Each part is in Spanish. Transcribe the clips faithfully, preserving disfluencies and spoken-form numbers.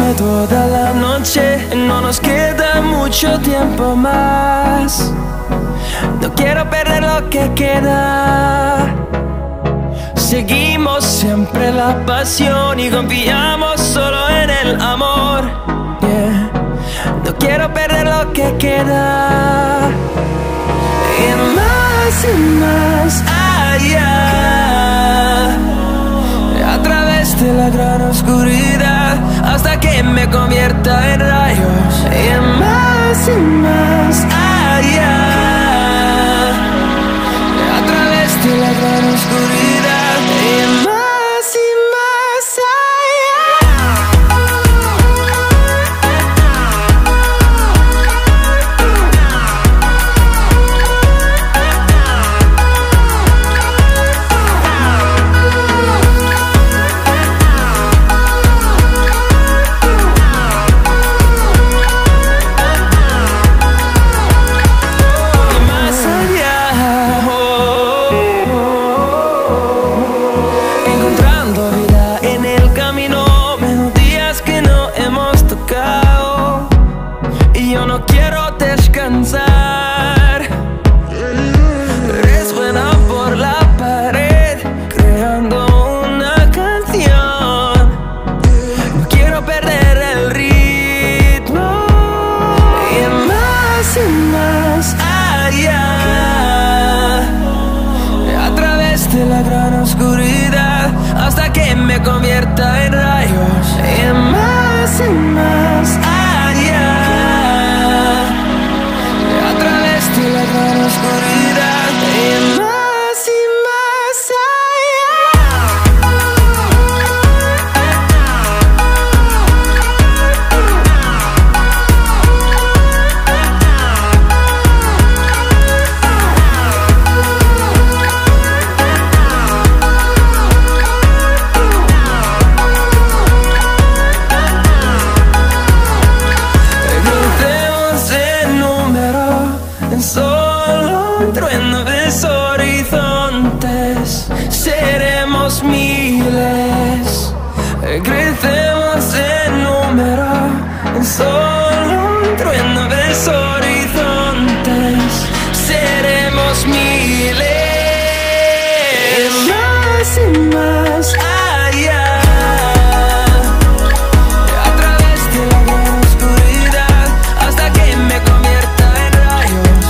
toda la noche, no nos queda mucho tiempo más. No quiero perder lo que queda. Seguimos siempre la pasión y confiamos solo en el amor. Yeah. No quiero perder lo que queda. Y más y más allá, a través de la gran oscuridad, hasta que me convierta en rayos. Y más y más allá, a través de la gran oscuridad. Y más y más descansar. Resuena por la pared, creando una canción. No quiero perder el ritmo. Y más y más allá, a través de la gran oscuridad, hasta que me convierta en rayos. Y más y más allá, de la gran oscuridad. Y más y más solo un trueno de horizontes, seremos miles, crecemos en número, en solo un trueno de horizontes, seremos miles. Más y más allá, a través de la gran oscuridad, hasta que me convierta en rayos.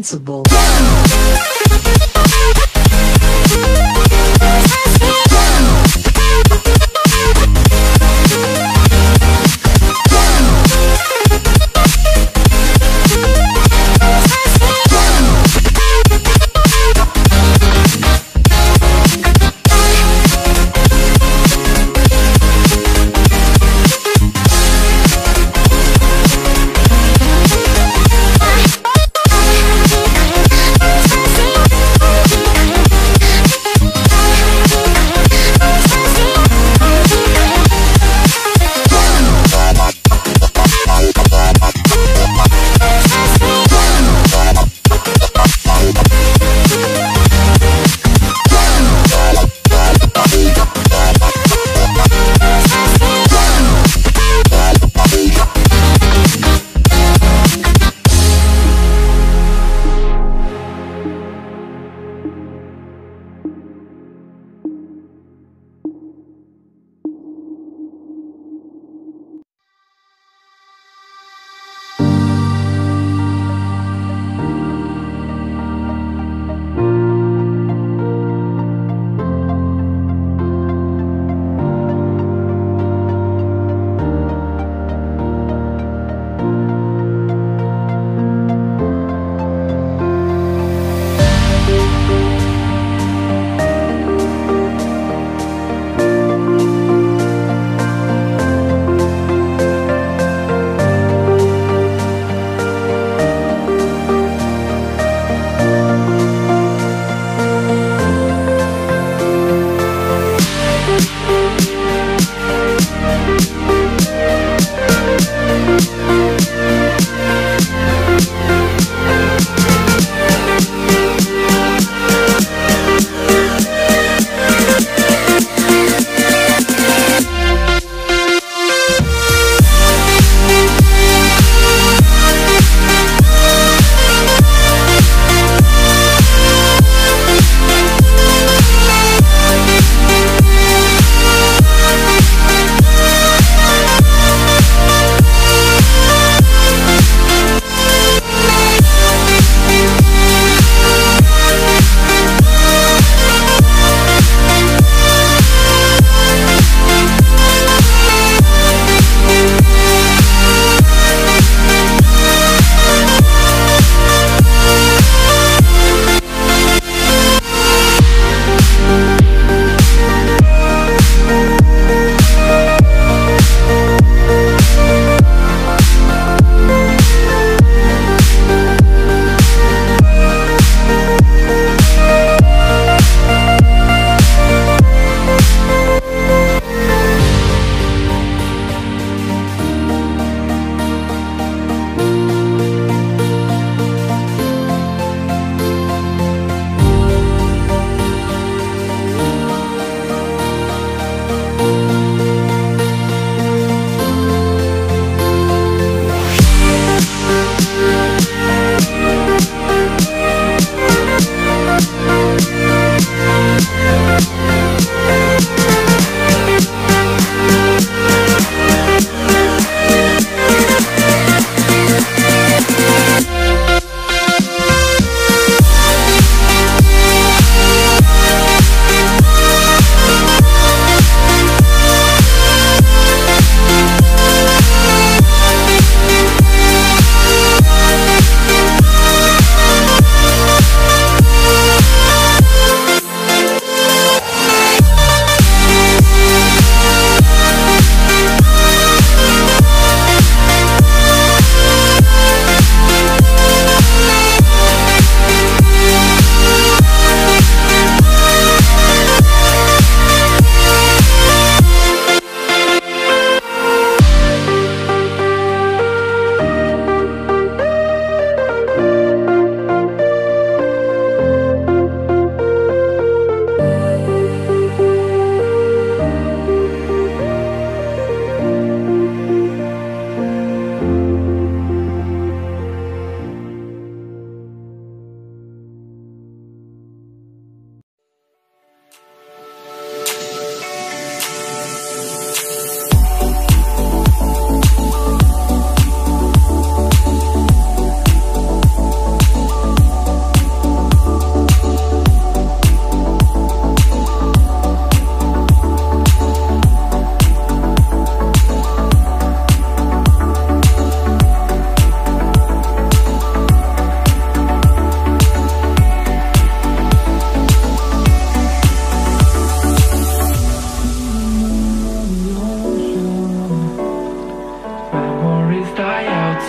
Invincible.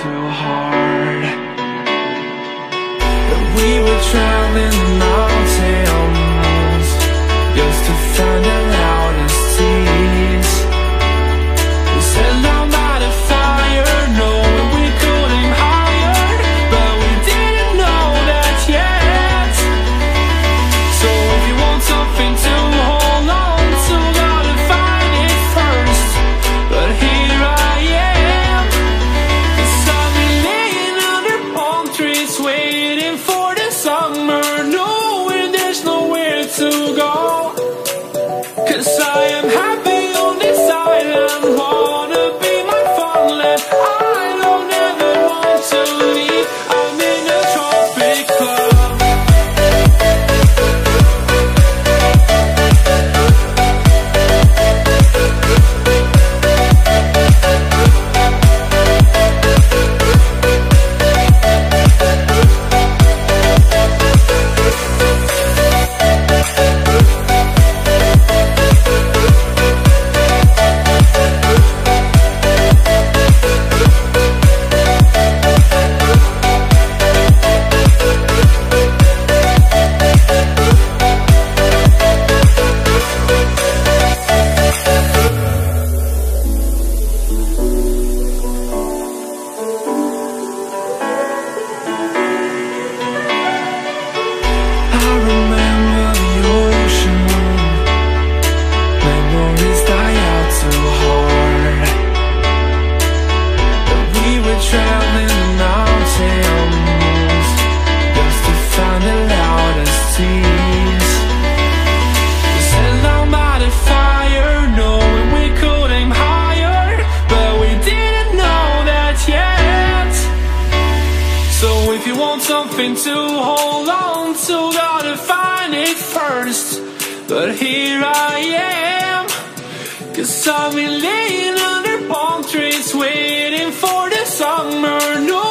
too hard. But we were traveling the mountains just to find the loudest tears. We set down by the fire, knowing we could aim higher, but we didn't know that yet. So if you want something to hold on to, gotta find it first. But here I am, 'cause I've been laying under palm trees, waiting for the summer, knowing there's nowhere to go. 'Cause I am happy on this island, wanna be my farmland. I don't ever want to leave, I'm in a tropic club. If you want something to hold on to, gotta find it first. But here I am, 'cause I've been laying under palm trees, waiting for the summer. No